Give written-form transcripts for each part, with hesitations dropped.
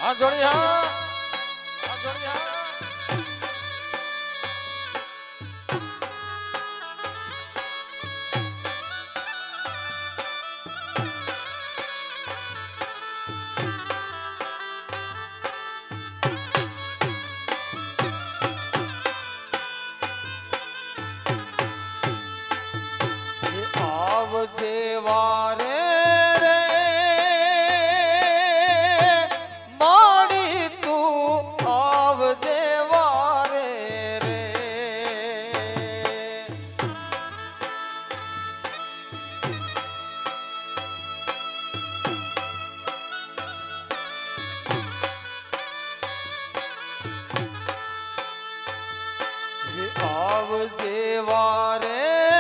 जोड़ी हाँ जोड़ी हाँ जेवारे रे माड़ी तू आव जेवारे रे आव जेवारे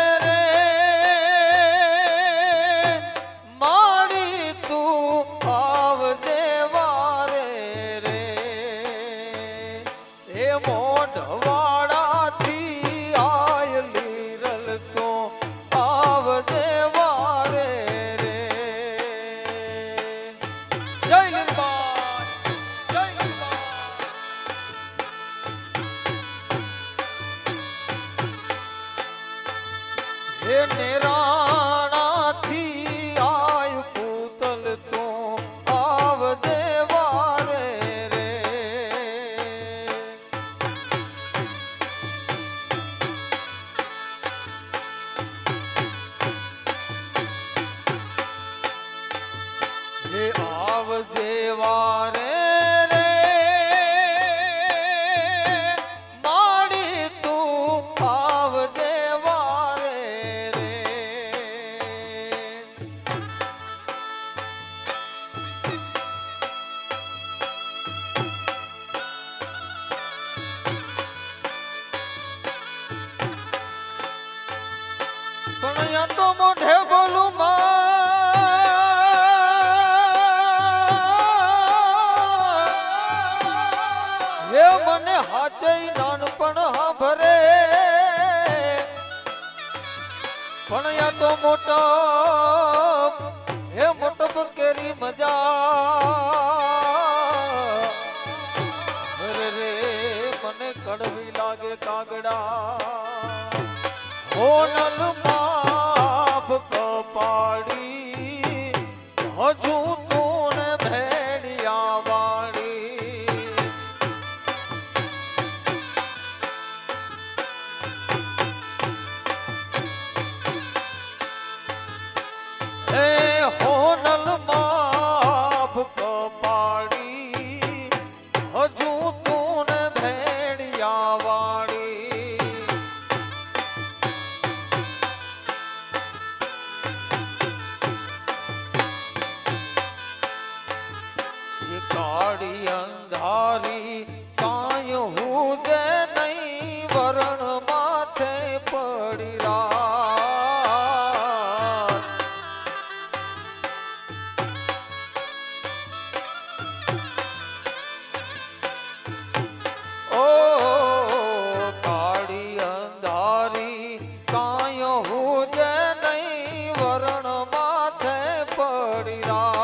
नेराणा थी आयु पूतल तो आव देवारे रे ये आव जेवारे या तो मोढ़े बोलू हे मने हाचे नानपण हाभरे पण या तो मोटा हे मोटप केरी मजा रे रे मने कड़वी लागे कागड़ा हो नल माप कपाड़ी हजू तूने भेड़िया वाड़ी हो नल माप कपाड़ी हजू तूने भेड़िया वाड़ी काड़ी अंधारी काय हुजे नहीं वरण माथे पड़ी रात ओ काड़ी अंधारी काय हुजे नहीं वरण माथे पड़ी रात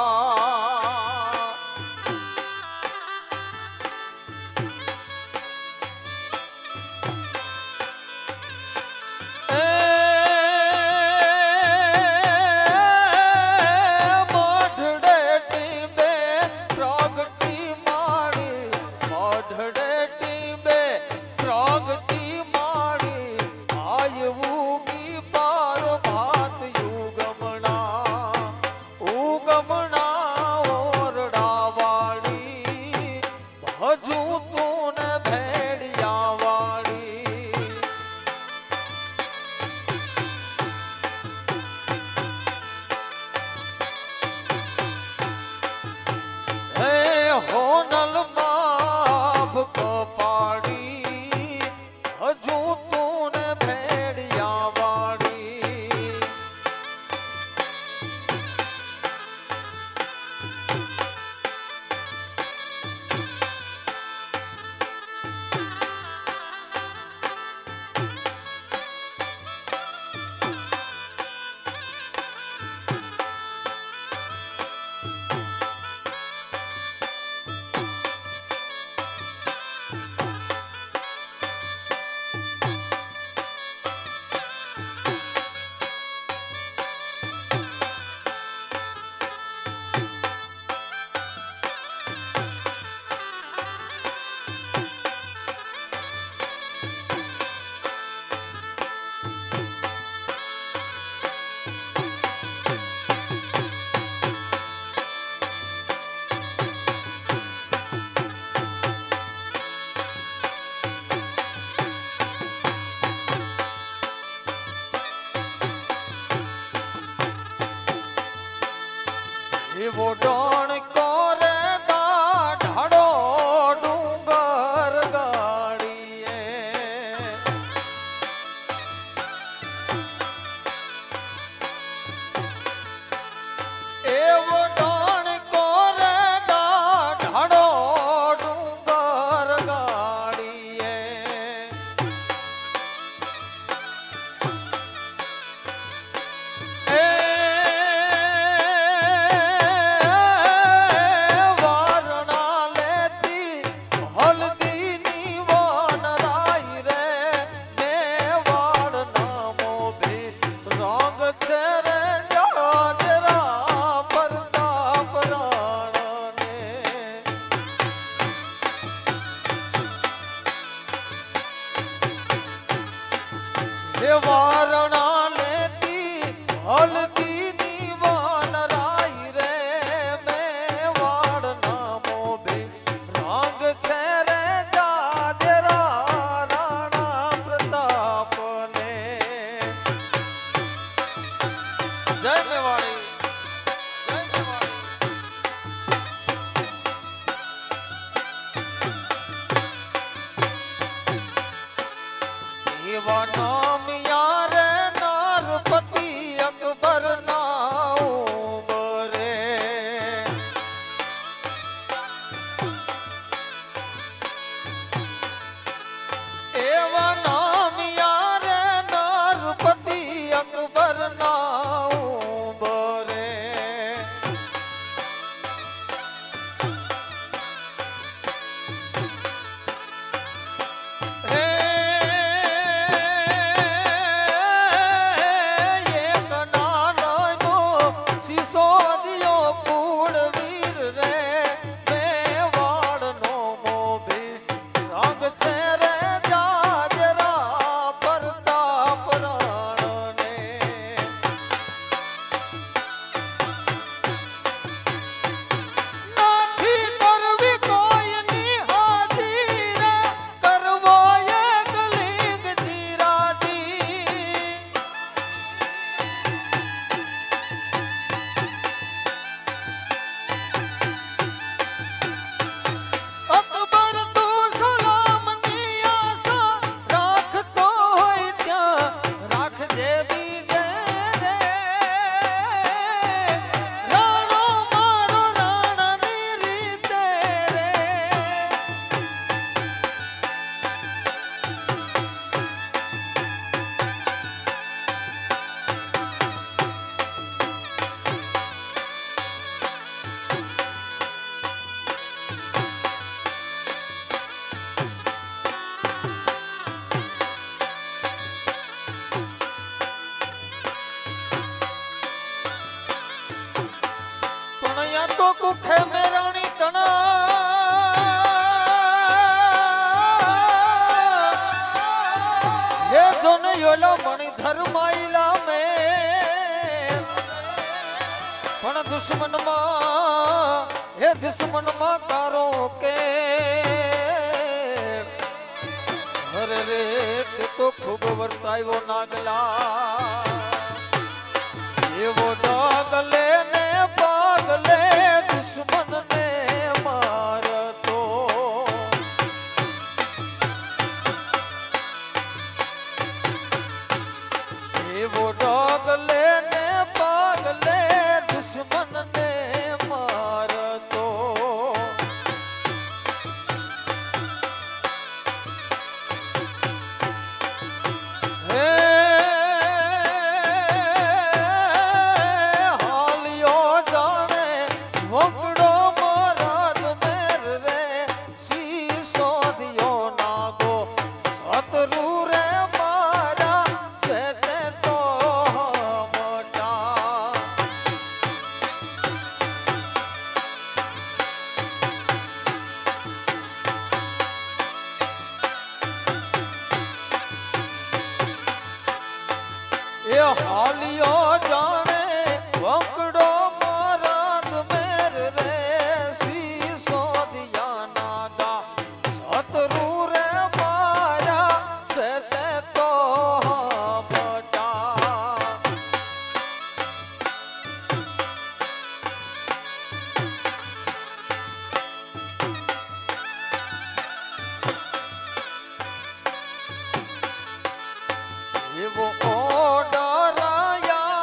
होनल माभ कपाड़ी हजू तूने भेड़िया वाड़ी वारणा लेती हल्दी दीवान राई रे मेवाड़ नामो बे राग छेरे जाजरा राणा प्रताप ने। जय मेवाड़ी, जय मेवाड़ी। एवा नाम यार नारपति अकबर नाऊ बरे। एवा नाम यार नारपति अकबर नाऊ बरे। हे सिसोदियो कूड़वीर रे मेवाड़ नो मोबे राग छेरे जाजरा प्रताप राण ने। नाथी करवी कोई नी हाजीरा करवो ये कलिंग जीरा दी। अकबर तू सलाम नी आशा राख तो होई त्या राख जे बीजे रे। राणो मारो राणा नी रीते रे। पणया तो कुखे में रानी तना ये जो ने योला मणि धर्माइला में पण दुश्मन मा हे दुश्मन मा कारो के। अरे रे ते तो खूब वर्तायो नागला ये वो डागले ने पागले दुश्मन ने मार तो। ये वो डागले ने पागले दुश्मन ने मार तो। हे हालियो जाने वकड़ो मराद मेर रे शीशो दियो नागो सतरू रे मारा सेते तो मोटा। ये हालियो जाने वकड़ो मराद मेर रे शीशो दिया नागा सतरू रे मारा सेते तो मोटा। ये वो डराया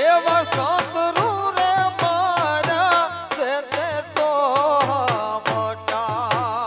એવા સતરુ રે મારા છે તે તો મોટા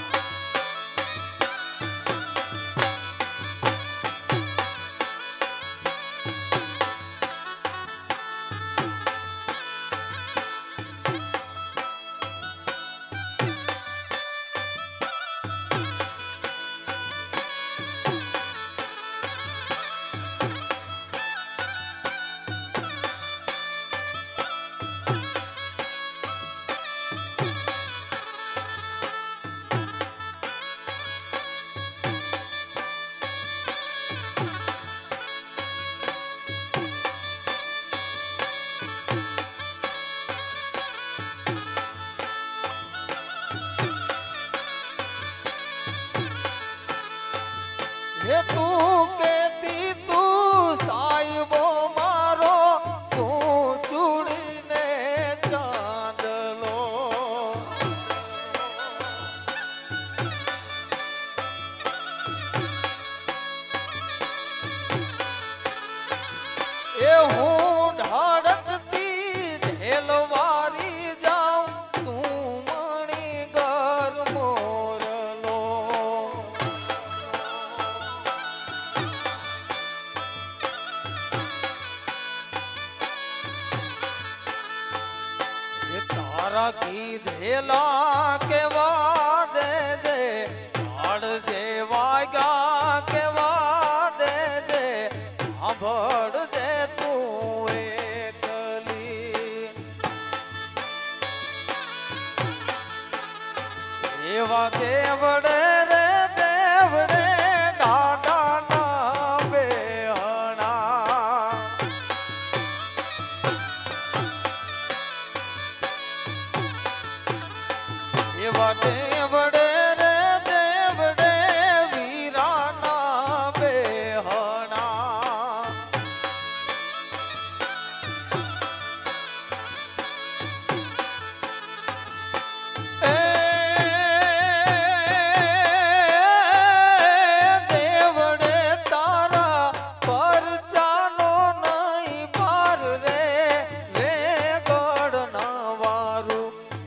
હે તું કેતી તું સાહેબો મારો તું ચૂડીને ચાંદલો એ હું ઢાળકતી ઢેલવારી જાઉં તું મણી ઘર મોરલો તારા કીધેલા કેવા દે દે હાડ જે વાગ્યા કેવા દે દે સાંભળ દે તું એકલી એવા દેવડે રે દેવડે ડાડા ના બેહણા એવા દેવડે રે દેવડે વીરાના બેહણા એ દેવડે તારા પરચાનો નહીં પાર રે વેગડ ના વારું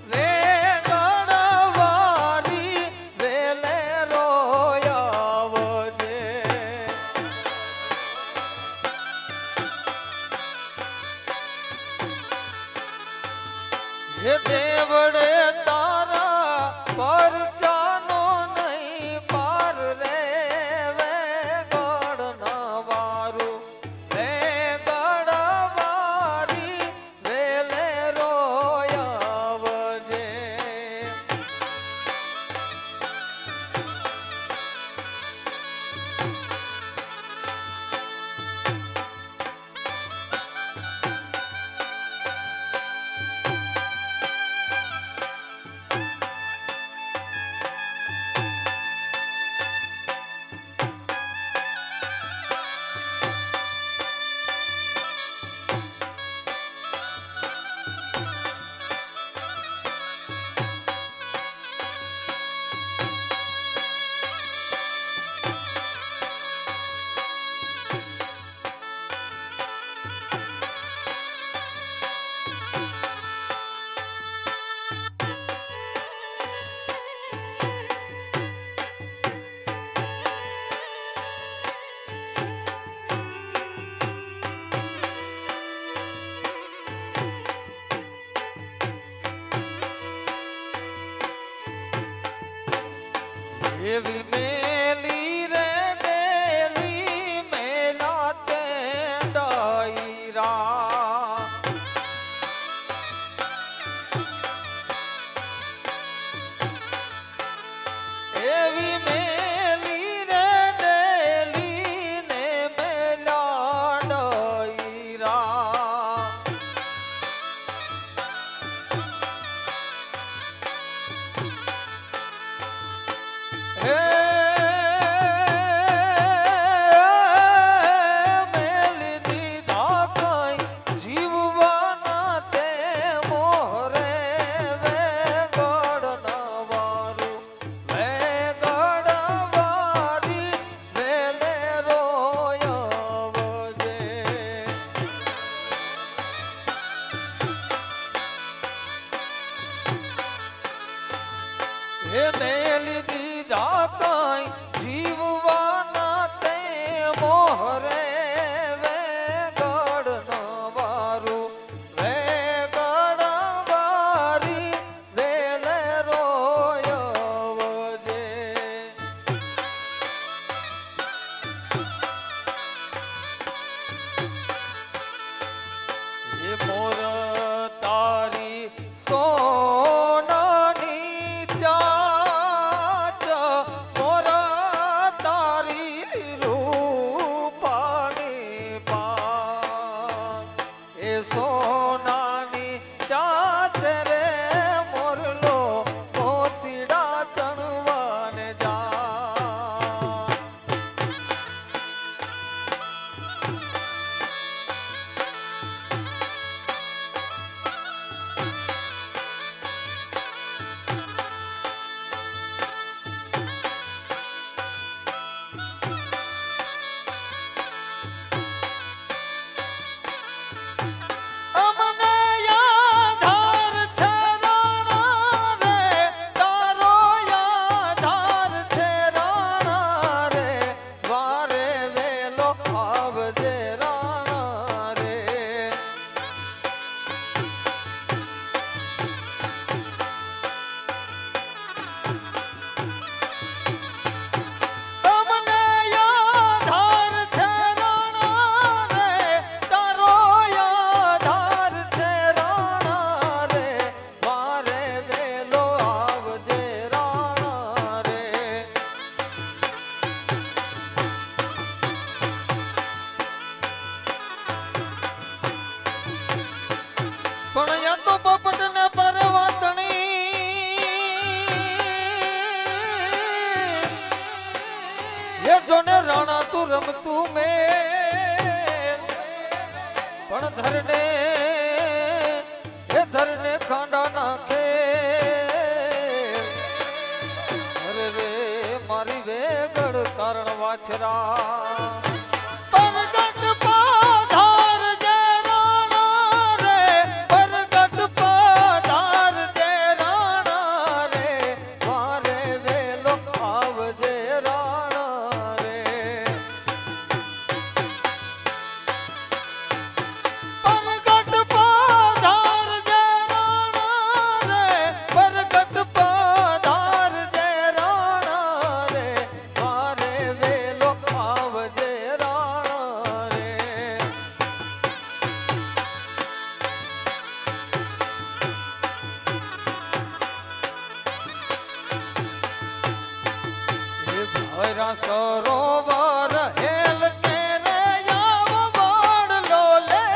હે દેવડે તારા પરચાનો નહીં પાર રે વેગડ નવારું વેગડ વારી વેલે રોયવજે એવી મેલી રે મેલી મેલા તે ડાયરા એવી મેલી રે ડેલી ને મેલા ડાયરા હે હે મેલી દીધા કાંઈ જીવવાના તે મોહરે મોર તારી સોનાની ચાચ મોર તારી રૂપાની પાક એ સોનાની ચાચ રે મોરલો મોતીડા ચણવાને જા પણ યા તો પોપટ ને પરવાતણી એ જોને રાણા તું રમતું મે પણ ધરને ખાંડા નાખે અરે રે મારી વેગડ કારણ વાછરા સરોવર હેલ કે રે આવ બડલો લે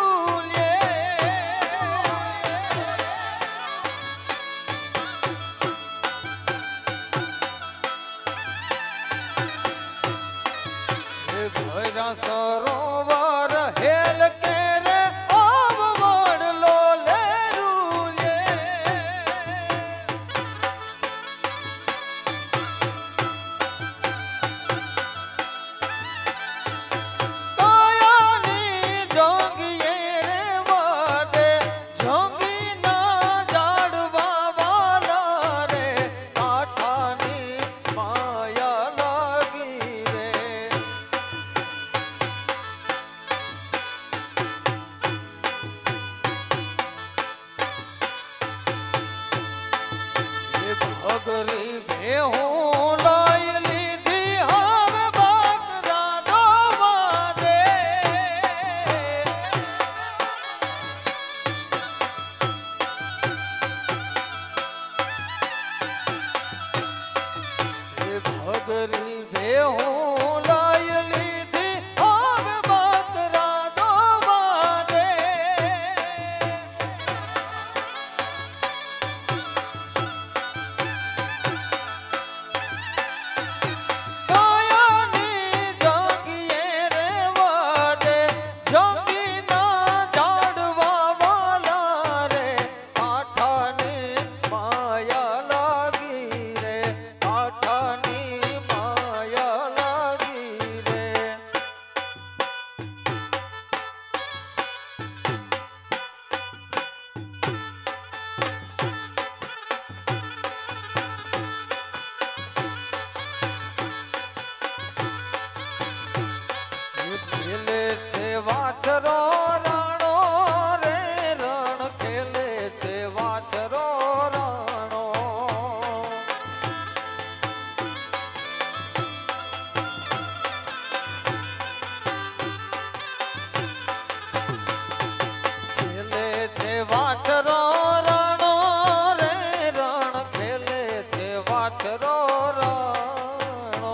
રૂલ્યે ભૈરા સરોવર હેલ કે રે આવ બડલો લે ગરીબે હું લાઈ લીધી હવે બાકરા દોવા દે ગરીબે હું લાઈ લીધી હવે બાકરા દોવા દે વાછરો રણો રે રણ ખેલે છે વાછરો રણો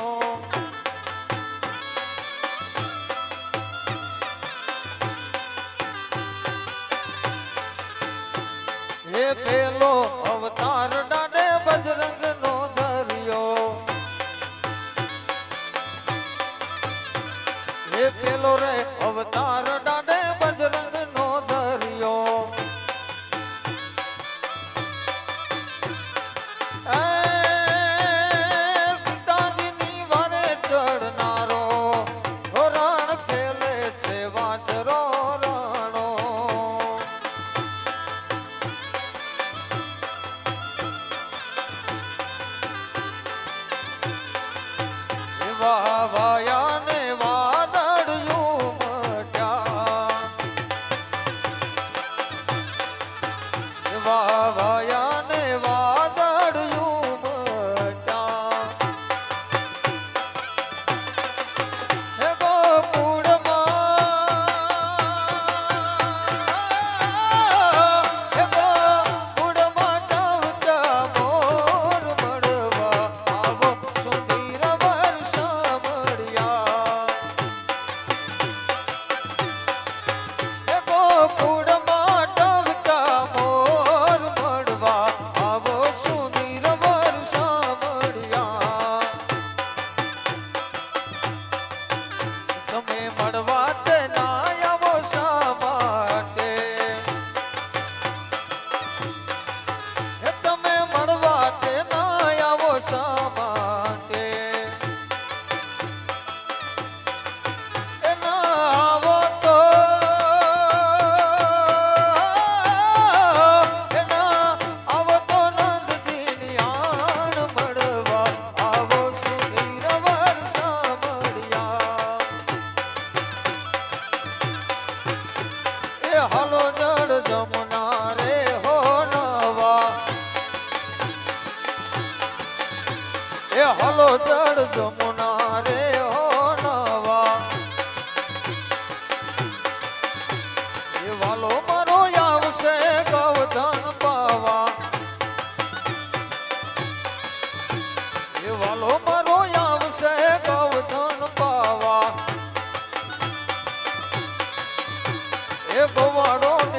એ પેલો અવતાર ડાડે બજરંગ નો ધર્યો એ પેલો રે અવતાર ડાડે બજરંગ નો ધર્યો સીતાજીની વારે ચડનારો રણ ખેલે છે વાછરો રણો વાયા ને વાદળિયું મટ્યા વાયા ને વાદળિયું મટ્યા હે ગોકુળમાં ટવતા મોર મળવા આવો સુંદર વર્ષા મળ્યા હે ગોકુળમાં ટવતા મોર મળવા આવો સુંદર વર્ષા મળ્યા તમે મળવા તે ના આવો શા માટે હે તમે મળવા તે ના આવો શા માટે એ ના આવો તો એ ના આવો તો નંદજીની આણ મળવા આવો સુધીર વર્ષા મળ્યા એ હાલો જળ જમુના રે હો નવા એ હાલો જળ જમુના રે હો નવા એ વાલો મારો આવશે ગૌધન પાવા એ વાલો મારો આવશે ગૌધન પાવા એ ગોવાળો